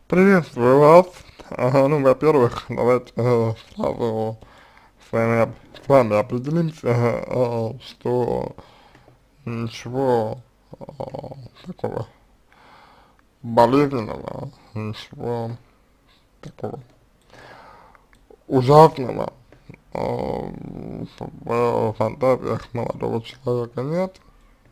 Приветствую вас. Ну, во-первых, давайте сразу с вами определимся, что ничего такого болезненного, ничего такого ужасного в фантазиях молодого человека нет,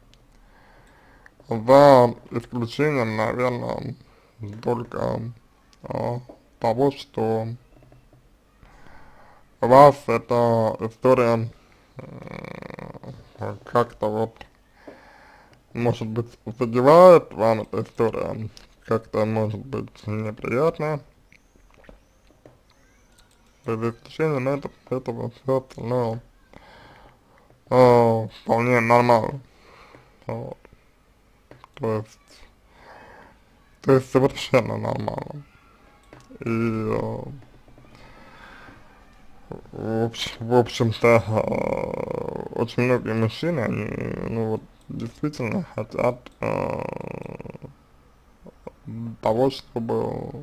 за исключением, наверное, только э, того, что вас эта история как-то вот, может быть, задевает, вам эта история как-то может быть неприятная, за исключением этого все остальное вполне нормально, вот, то есть, то есть совершенно нормально. И в общем-то, очень многие мужчины, они, ну вот, действительно хотят того, чтобы,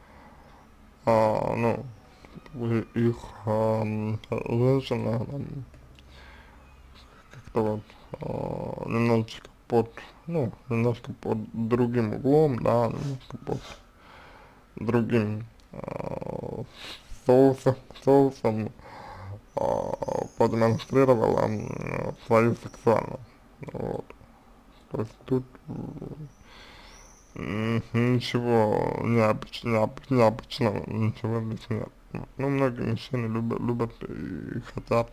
ну, их женщина там, как-то вот немножечко немножко под другим углом, да, немножко под другим соусом, соусом продемонстрировала свою сексуальность. Вот. То есть тут ничего необычного, ничего здесь нет. Ну, многие мужчины любят и хотят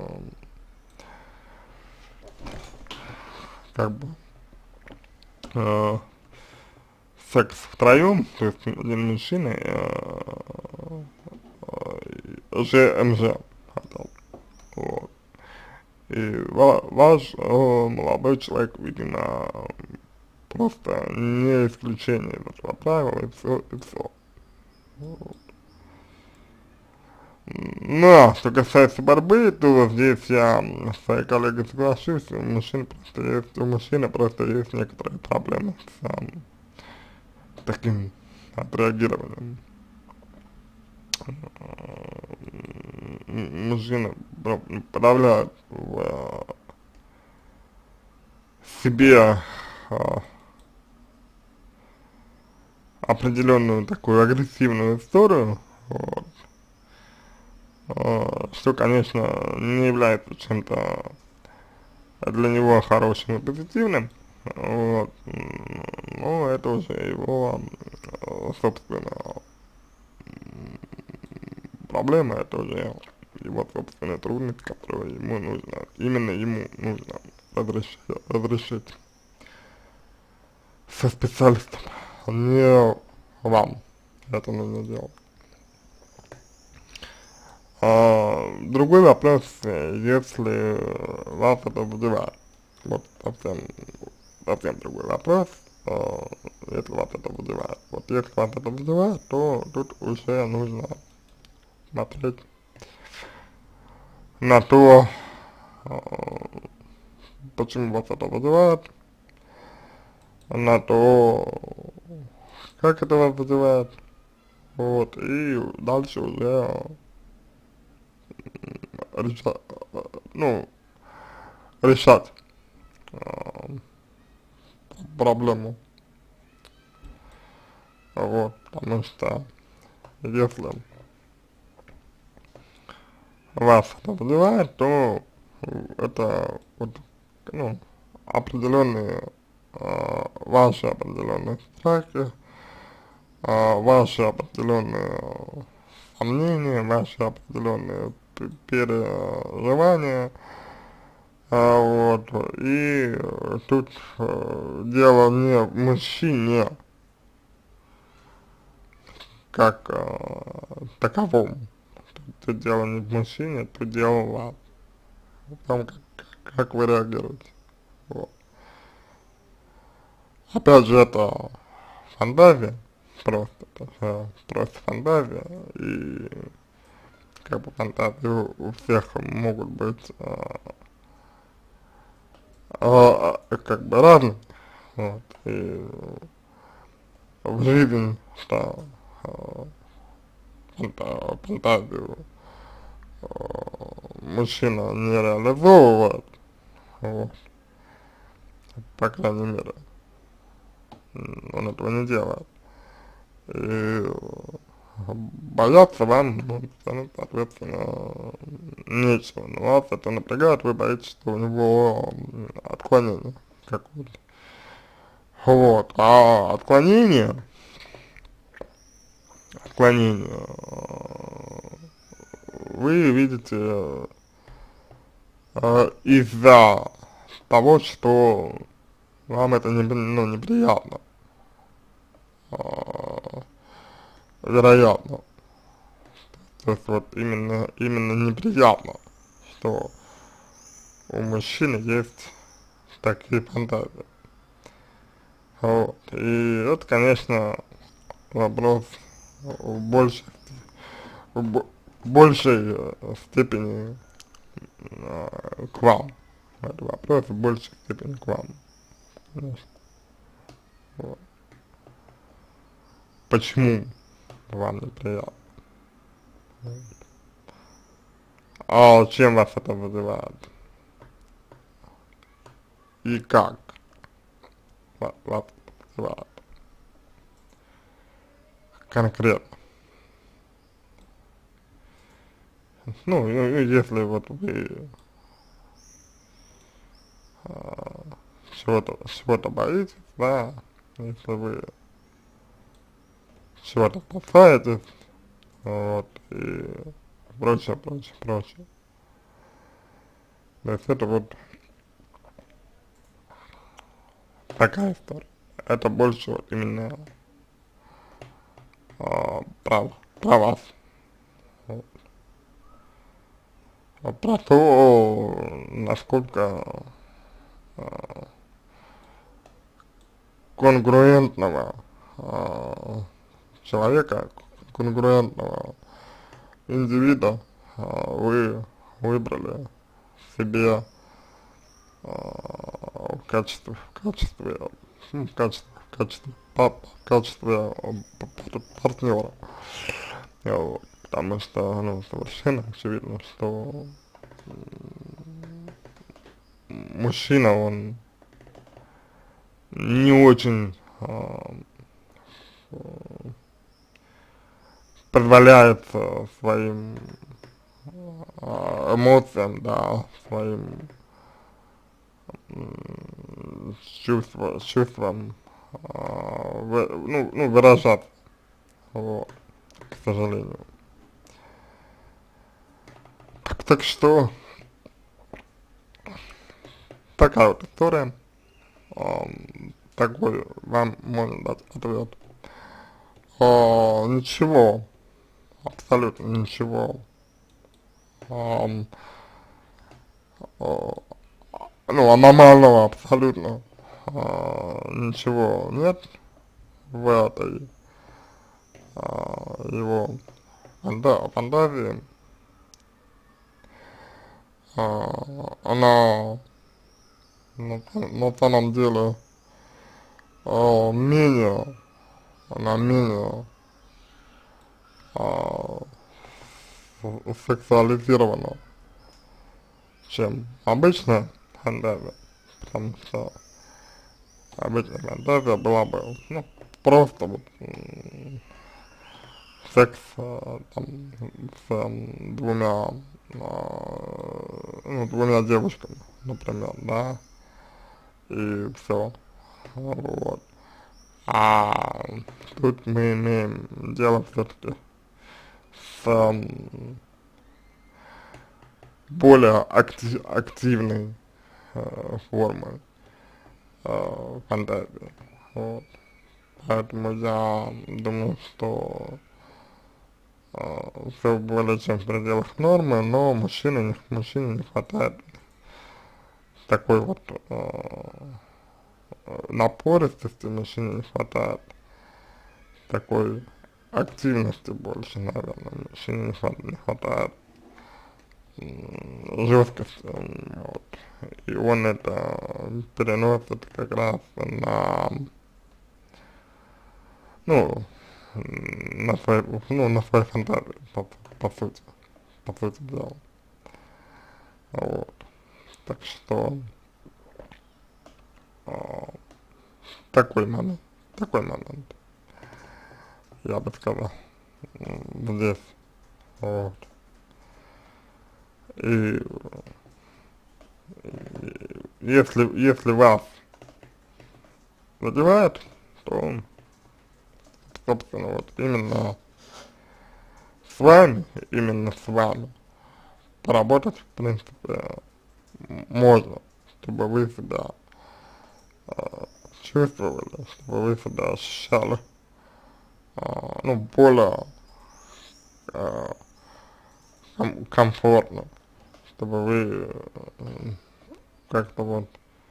как бы э, секс втроем, то есть один мужчина, ЖМЖ хотел, вот. И ваш молодой человек, видимо, просто не исключение из этого правила, и все. Вот. Ну, а что касается борьбы, то здесь я с своей коллегой соглашусь, у мужчины просто есть некоторые проблемы с таким отреагированием. Мужчина подавляет в себе определенную такую агрессивную историю, вот, что, конечно, не является чем-то для него хорошим и позитивным, вот, но это уже его, собственно, проблема, это уже его собственная трудность, которую ему нужно, именно ему нужно разрешить со специалистом, не вам это нужно делать. Другой вопрос, если вас это задевает, вот совсем другой вопрос, если вас это задевает. Вот если вас это задевает, то тут уже нужно смотреть на то, э, почему вас это задевает, на то, как это вас задевает, вот, и дальше уже реша, ну, решать э, проблему, вот, потому что если вас это задевает, то это вот, ну, определенные, ваши определенные страхи, ваши определенные сомнения, ваши определенные переживания, вот, и тут дело не в мужчине как таковом, тут дело не в мужчине, тут дело в вас, в том, как вы реагируете, вот. Опять же, это фантазия, просто, это просто фантазия, и как бы фантазии у всех могут быть как бы разные, вот, и в жизнь, что фантазию мужчина не реализовывает, вот, по крайней мере, он этого не делает. И бояться вам, ну, соответственно, нечего. Но вас это напрягает, вы боитесь, что у него отклонение какое-то. Вот. А отклонение вы видите из-за того, что вам это не, ну, неприятно, а, вероятно. То есть вот именно неприятно, что у мужчины есть такие фантазии. Вот. И это, конечно, вопрос в большей, в бо- большей степени к вам. Это вопрос в большей степени к вам, конечно. Вот. Почему вам неприятно? А чем вас это вызывает? И как вас это вызывает? Конкретно. Ну, если вот вы чего-то боитесь, да, если вы чего-то опасаетесь, вот, и прочее, прочее, прочее. То есть это вот такая история. Это больше вот именно про вас. Вот. Про то, насколько конгруентного человека, конгруентного индивида вы выбрали себе в качестве партнера. Вот. Потому что, ну, совершенно очевидно, что мужчина, он не очень позволяет своим эмоциям, да, своим чувствам, ну, выражаться, вот, к сожалению. Так что, такая вот история, такой вам можно дать ответ. Ничего, абсолютно ничего, ам, а, ну, аномального абсолютно ничего нет в этой его фантазии. Она на самом деле менее, она менее а, сексуализирована, чем обычная фантазия, потому что обычная фантазия была бы, ну, просто вот секс там с двумя, ну, двумя девушками, например, да, и все, вот. А тут мы имеем дело все-таки с более активной формой фантазии, вот. Поэтому я думаю, что все более чем в пределах нормы, но мужчине не хватает такой вот напористости, мужчине не хватает такой активности больше, наверное, мужчине не хватает жесткости, вот. И он это переносит как раз на ну, на свои, ну, на свои фантазии, по сути дела. Вот. Так что, а, такой момент, я бы сказал, здесь, вот. И если вас задевает, то, собственно, вот именно с вами поработать, в принципе, можно, чтобы вы себя чувствовали, чтобы вы себя ощущали, ну, более комфортно, чтобы вы как-то вот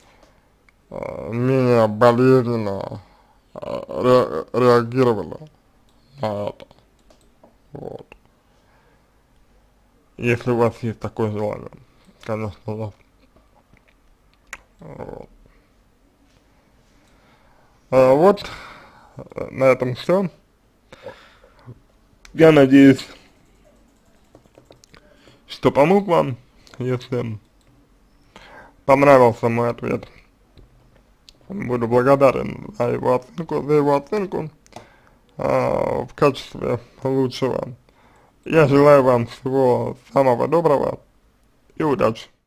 менее болезненно реагировали на это, вот. Если у вас есть такое желание, конечно, да. Вот. Вот, на этом все. Я надеюсь, что помог вам. Если понравился мой ответ, буду благодарен за его оценку в качестве лучшего. Я желаю вам всего самого доброго и удачи.